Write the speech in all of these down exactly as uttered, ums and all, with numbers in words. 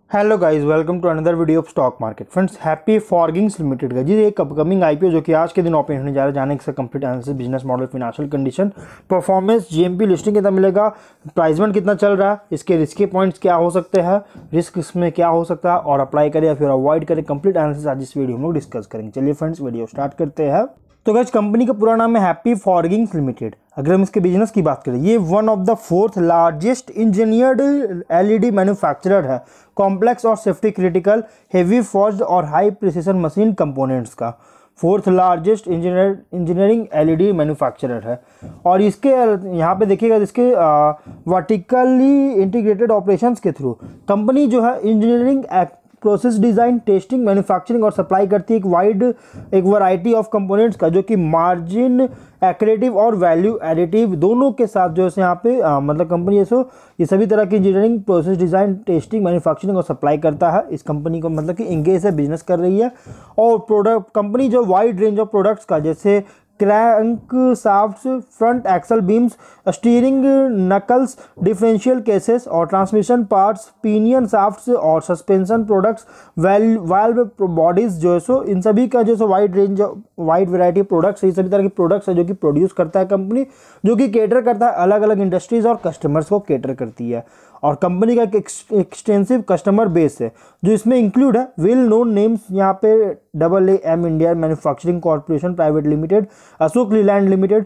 Hello guys, welcome to another video of stock market. Friends, happy forgings limited का जी एक upcoming IPO जो कि आज के दिन ओपन होने जा रहा है, जाने से complete analysis, business model, financial condition, performance, GMP, listing कितना मिलेगा, प्राइसमेंट कितना चल रहा है, इसके रिस्की पॉइंट्स क्या हो सकते हैं, रिस्क इसमें क्या हो सकता है और अप्लाई करें या फिर अवॉइड करें, कंप्लीट एनालिसिस आज इस वीडियो में लोग डिस्कस करेंगे। चलिए फ्रेंड्स, वीडियो स्टार्ट करते हैं। तो गाइस, कंपनी का पूरा नाम है हैप्पी फॉरगिंग्स लिमिटेड। अगर हम इसके बिजनेस की बात करें, ये one of the fourth largest engineered LED manufacturer है, कॉम्प्लेक्स और सेफ्टी क्रिटिकल हेवी फोर्ज्ड और हाई प्रिसिशन मशीन कंपोनेंट्स का fourth largest engineer engineering LED manufacturer है। और इसके यहाँ पे देखिएगा, इसके वर्टिकली इंटीग्रेटेड ऑपरेशंस के थ्रू कंपनी जो है engineering process design, testing, manufacturing और सप्लाई करती है एक वाइड एक वैरायटी ऑफ कंपोनेंट्स का, जो कि मार्जिन एक्रेटिव और वैल्यू एडिटिव दोनों के साथ जो है यहाँ पे आ, मतलब कंपनी जैसे ये सभी तरह की engineering, process design, testing, manufacturing और सप्लाई करता है। इस कंपनी को मतलब कि इंगेज है, बिजनेस कर रही है। और प्रोडक्ट कंपनी जो वाइड रेंज ऑफ प्रोडक्ट्स का, जैसे crankshafts, front axle beams, steering knuckles, differential cases और ट्रांसमिशन पार्ट्स, पिनियन शाफ्ट्स और सस्पेंशन प्रोडक्ट्स, वाल्व बॉडीज जो है सो इन सभी का जो सो wide range wide variety products, ये सभी तरह के प्रोडक्ट्स है जो कि प्रोड्यूस करता है कंपनी, जो कि केटर करता है अलग अलग इंडस्ट्रीज और कस्टमर्स को केटर करती है। और कंपनी का एक एक्सटेंसिव कस्टमर बेस है जो इसमें इंक्लूड है वेल नोन नेम्स, यहाँ पे double A M India manufacturing corporation private limited, Ashok Leyland limited,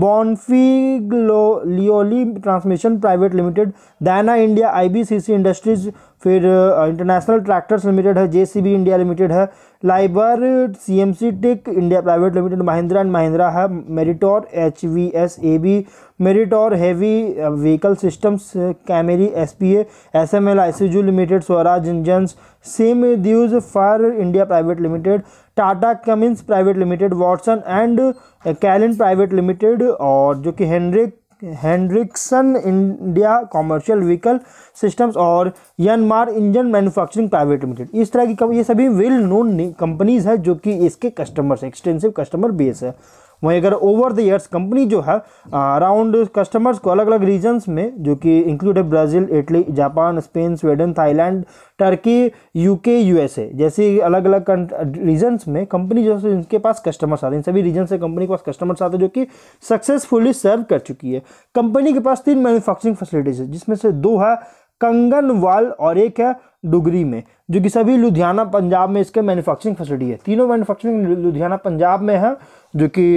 Bonfiglioli transmission private limited, Dana India, IBCC industries, फिर इंटरनेशनल ट्रैक्टर्स लिमिटेड है, जेसीबी इंडिया लिमिटेड है, लाइबर CMC tech India private limited, Mahindra and Mahindra है, Meritor HVS AB, Meritor heavy vehicle systems, कैमेरी SpA, SML Isuzu limited, Swaraj engines, Same Deutz Fahr India private limited, Tata Cummins private limited, Watson and Kaelin private limited, और जो कि Henrik Hendrickson India commercial vehicle systems और Yanmar engine manufacturing private limited. इस तरह की ये सभी वेल नोन कंपनीज है जो कि इसके कस्टमर्स, एक्सटेंसिव कस्टमर बेस है। वहीं अगर ओवर द ईयर्स कंपनी जो है अराउंड कस्टमर्स को अलग अलग रीजन्स में, जो कि इंक्लूड है Brazil, Italy, Japan, Spain, Sweden, Thailand, Turkey, UK, USA जैसे अलग अलग रीजन्स में कंपनी जो है इनके पास कस्टमर्स आते हैं। इन सभी रीजन से कंपनी के पास कस्टमर्स आते हैं जो कि सक्सेसफुली सर्व कर चुकी है। कंपनी के पास तीन मैन्युफैक्चरिंग फैसिलिटीज है, जिसमें से दो है कंगनवाल और एक है डुगरी में, जो कि सभी लुधियाना पंजाब में इसके मैन्युफैक्चरिंग फैसिलिटी है। तीनों मैन्युफैक्चरिंग लुधियाना पंजाब में है, जो कि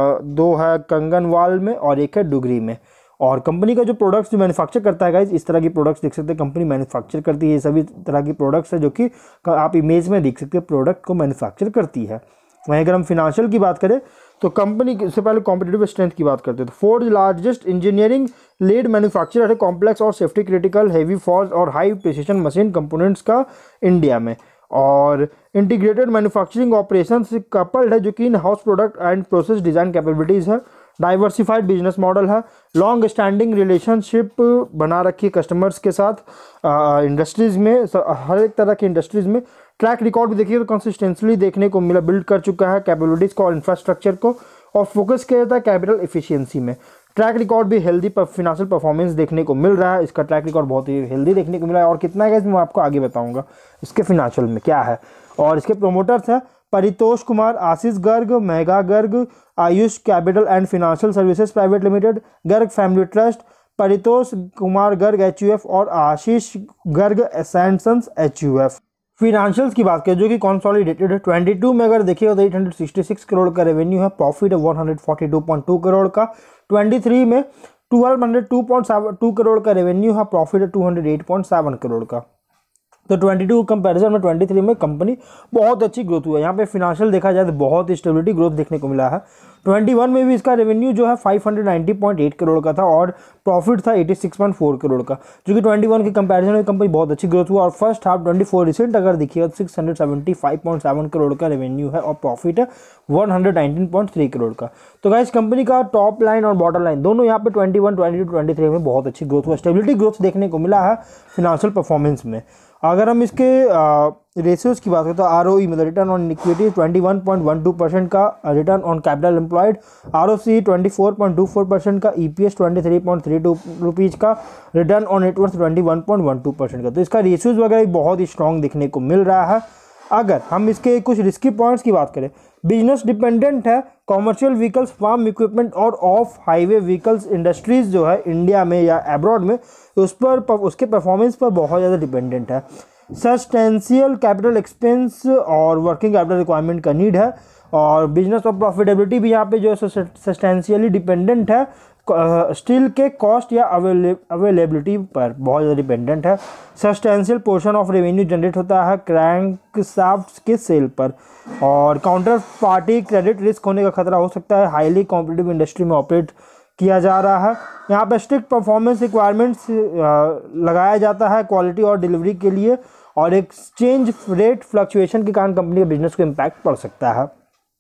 दो है कंगनवाल में और एक है डुगरी में। और कंपनी का जो प्रोडक्ट्स जो मैन्युफैक्चर करता है गाइस, इस तरह की प्रोडक्ट्स देख सकते हैं कंपनी मैन्युफैक्चर करती है। ये सभी तरह की प्रोडक्ट्स है जो कि आप इमेज में देख सकते हैं प्रोडक्ट को मैन्युफैक्चर करती है। वहीं अगर हम फिनेंशियल की बात करें तो कंपनी से पहले कॉम्पिटिटिव स्ट्रेंथ की बात करते हैं तो fourth largest engineering led manufacturer है, कॉम्प्लेक्स और सेफ्टी क्रिटिकल हेवी फोर्ज और हाई प्रिसिशन मशीन कंपोनेंट्स का इंडिया में। और इंटीग्रेटेड मैन्युफैक्चरिंग ऑपरेशन से कपल्ड है, जो कि in house product and process design capabilities है। डाइवर्सिफाइड बिजनेस मॉडल है, लॉन्ग स्टैंडिंग रिलेशनशिप बना रखी है कस्टमर्स के साथ, इंडस्ट्रीज़ में, हर एक तरह की इंडस्ट्रीज़ में। ट्रैक रिकॉर्ड भी देखिए तो कंसिस्टेंटली देखने को मिला, बिल्ड कर चुका है कैपेबिलिटीज़ को और इंफ्रास्ट्रक्चर को, और फोकस किया जाता है कैपिटल एफिशिएंसी में। ट्रैक रिकॉर्ड भी हेल्दी फाइनेंशियल परफॉर्मेंस देखने को मिल रहा है। इसका ट्रैक रिकॉर्ड बहुत ही हेल्दी देखने को मिला है। और कितना है मैं आपको आगे बताऊंगा इसके फिनेंशियल में क्या है। और इसके प्रोमोटर्स हैं Paritosh Kumar, Ashish Garg, Megha Garg, Ayush capital and financial services private limited, Garg family trust, Paritosh Kumar Garg H U F और आशीष गर्ग एसेंसन्स एच यू एफ। फिनेंशियल्स की बात करें जो कि कंसोलिडेटेड है, बाईस में अगर देखिएगा तो आठ सौ छियासठ करोड़ का रेवेन्यू है, प्रॉफिट है एक सौ बयालीस पॉइंट दो करोड़ का। तेईस में बारह सौ दो पॉइंट दो करोड़ का रेवेन्यू है, प्रॉफिट है दो सौ आठ पॉइंट सात करोड़ का। तो बाईस कंपैरिजन में तेईस में कंपनी बहुत अच्छी ग्रोथ हुआ है। यहाँ पे फिनेंशियल देखा जाए तो बहुत स्टेबिलिटी ग्रोथ देखने को मिला है। इक्कीस में भी इसका रेवेन्यू जो है पाँच सौ नब्बे पॉइंट आठ करोड़ का था और प्रॉफिट था छियासी पॉइंट चार करोड़ का, जो कि इक्कीस के कंपैरिजन में कंपनी बहुत अच्छी ग्रोथ हुआ। और फर्स्ट हाफ चौबीस रिसेंट अगर देखिएगा तो छह सौ पचहत्तर पॉइंट सात करोड़ का रेवेन्यू है और प्रॉफिट है एक सौ उन्नीस पॉइंट तीन करोड़ का। तो गाइस, कंपनी का टॉप लाइन और बॉटम लाइन दोनों यहाँ पे इक्कीस, बाईस, तेईस में बहुत अच्छी ग्रोथ हुआ, स्टेबिलिटी ग्रोथ देखने को मिला है फिनेंशियल परफॉर्मेंस में। अगर हम इसके रेशियोज़ की बात करें तो आर ओ ई मतलब return on equity twenty one point one two percent का, return on capital employed R O C twenty four point two four percent का, E P S twenty three point three two rupees का, return on net worth twenty one point one two percent का। तो इसका ratios वगैरह बहुत ही strong दिखने को मिल रहा है। अगर हम इसके कुछ रिस्की पॉइंट्स की बात करें, बिजनेस डिपेंडेंट है, कॉमर्शियल व्हीकल्स, फार्म इक्विपमेंट और ऑफ हाईवे व्हीकल्स इंडस्ट्रीज जो है इंडिया में या अब्रॉड में, उस पर उसके परफॉर्मेंस पर बहुत ज़्यादा डिपेंडेंट है। सस्टेंशियल कैपिटल एक्सपेंस और वर्किंग कैपिटल रिक्वायरमेंट का नीड है, और बिजनेस और प्रॉफिटेबिलिटी भी यहाँ पे जो है सस्टेंशियली डिपेंडेंट है, स्टील के कॉस्ट या अवेलेबिलिटी पर बहुत ज़्यादा डिपेंडेंट है। Substantial portion of revenue generate होता है क्रैंकशाफ्ट्स के सेल पर, और काउंटर पार्टी क्रेडिट रिस्क होने का खतरा हो सकता है। हाईली कॉम्पिटिटिव इंडस्ट्री में ऑपरेट किया जा रहा है। यहाँ पर स्ट्रिक्ट परफॉर्मेंस रिक्वायरमेंट्स लगाया जाता है क्वालिटी और डिलीवरी के लिए, और एक्सचेंज रेट फ्लक्चुएशन के कारण कंपनी के बिजनेस को इम्पैक्ट पड़ सकता है।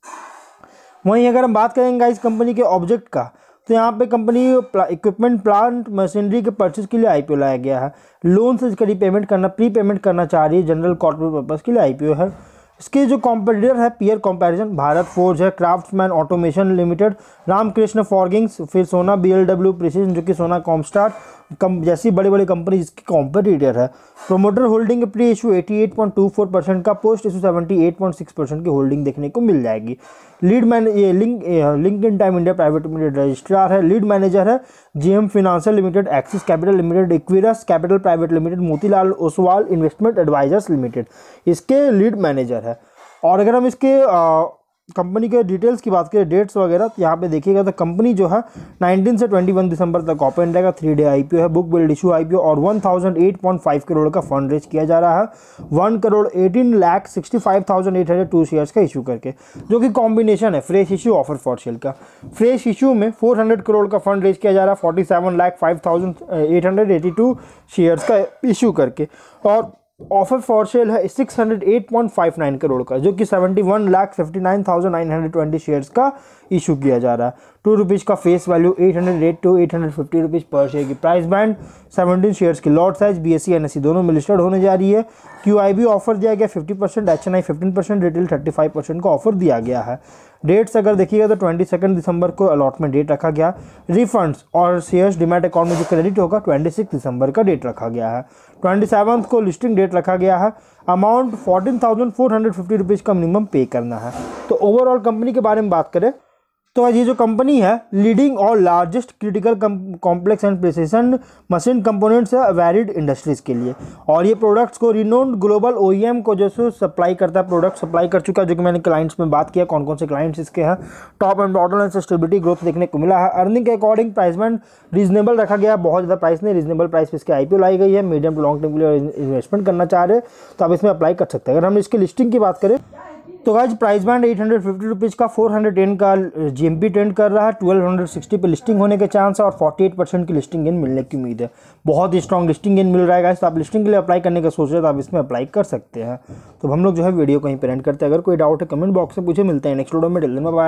वहीं अगर हम बात करेंगे इस कंपनी के ऑब्जेक्ट का, तो यहाँ पे कंपनी इक्विपमेंट, प्लांट, मशीनरी के परचेज के लिए आईपीओ लाया गया है। लोन से इसका रीपेमेंट करना, प्री पेमेंट करना चाह रही है, जनरल कॉर्पोरेट पर्पज़ के लिए आईपीओ है। इसके जो कॉम्पिटिटर है पीयर कंपैरिजन, भारत फोर्ज है, craftsman automation limited, Ramkrishna forgings, फिर सोना बीएलडब्ल्यू प्रिसीजन जो कि सोना कॉमस्टार कम जैसी बड़ी बड़ी कंपनी जिसकी कॉम्पिटिटर है। प्रोमोटर होल्डिंग प्री इशू अठासी पॉइंट टू फोर परसेंट का, पोस्ट इशू अठहत्तर पॉइंट सिक्स परसेंट की होल्डिंग देखने को मिल जाएगी। लीड मैन ये link link Intime India private limited registrar है। लीड मैनेजर है GM financial limited, axis capital limited, Equirus capital private limited, Motilal Oswal investment advisers limited इसके लीड मैनेजर है। और अगर हम इसके आ, कंपनी के डिटेल्स की बात करें, डेट्स वगैरह, तो यहाँ पे देखिएगा तो कंपनी जो है नाइनटीन से इक्कीस दिसंबर तक ओपन रहेगा। थ्री डे आईपीओ है, बुक बिल्ड इशू आईपीओ, और one thousand eight point five crore का फंड रेज किया जा रहा है। One crore eighteen lakh sixty five thousand eight hundred two shares का इशू करके, जो कि कॉम्बिनेशन है fresh issue offer for sale का। फ्रेश इशू में फोर हंड्रेड करोड़ का फंड रेज किया जा रहा है, forty seven lakh five thousand eight hundred eighty two shares का इशू करके, और ऑफर फॉर सेल है six hundred eight point five nine crore का, जो कि seventy one lakh fifty nine thousand nine hundred twenty shares का इशू किया जा रहा है। टू रुपीज़ का face value, eight hundred eight to eight hundred fifty rupees per share की प्राइस बैंड, सेवनटीन शेयर्स की लॉट साइज, बीएससी एनएससी दोनों में लिस्टेड होने जा रही है। क्यूआईबी ऑफर दिया गया fifty percent, HNI fifteen percent, retail thirty five percent का ऑफर दिया गया है। डेट्स अगर देखिएगा तो ट्वेंटी सेकंड दिसंबर को अलॉटमेंट डेट रखा गया। रिफंड्स और शेयर्स डिमैट अकाउंट में जो क्रेडिट होगा ट्वेंटी सिक्स दिसंबर का डेट रखा गया है। ट्वेंटी सेवन्थ को लिस्टिंग डेट रखा गया है। Amount fourteen thousand four hundred fifty rupees का मिनिमम पे करना है। तो ओवरऑल कंपनी के बारे में बात करें तो आज ये जो कंपनी है लीडिंग और largest critical complex and precision machine components है वैरिड इंडस्ट्रीज़ के लिए, और ये प्रोडक्ट्स को रिनोन्ड ग्लोबल ओईएम को जो सो सप्लाई करता है, प्रोडक्ट सप्लाई कर चुका है, जो कि मैंने क्लाइंट्स में बात किया कौन कौन से क्लाइंट्स इसके हैं। Top and bottom end stability growth देखने को मिला है। अर्निंग के अकॉर्डिंग प्राइसमेंट रीजनेबल रखा गया है, बहुत ज़्यादा प्राइस नहीं, रीजनेबल प्राइस पे इसके आईपीओ लाई गई है। मीडियम टू लॉन्ग टर्म के लिए इन्वेस्टमेंट करना चाह रहे तो आप इसमें अप्लाई कर सकते हैं। अगर हम इसकी लिस्टिंग की बात करें तो आज price band eight hundred fifty rupees का, फोर हंड्रेड टेन का जीएमपी ट्रेंड कर रहा है, ट्वेल्व हंड्रेड सिक्सटी पे लिस्टिंग होने के चांस है, और फोर्टी एट परसेंट की लिस्टिंग गेन मिलने की उम्मीद है। बहुत ही स्ट्रॉन्ग लिस्टिंग गेन मिल रहा है गाइस, तो आप लिस्टिंग के लिए अप्लाई करने का सोच रहे हैं तो आप इसमें अप्लाई कर सकते हैं। तो हम लोग जो है वीडियो को यहीं पे एंड करते हैं। अगर कोई डाउट है कमेंट बॉक्स में पूछे। मिलते हैं नेक्स्ट वीडियो में। Till then bye.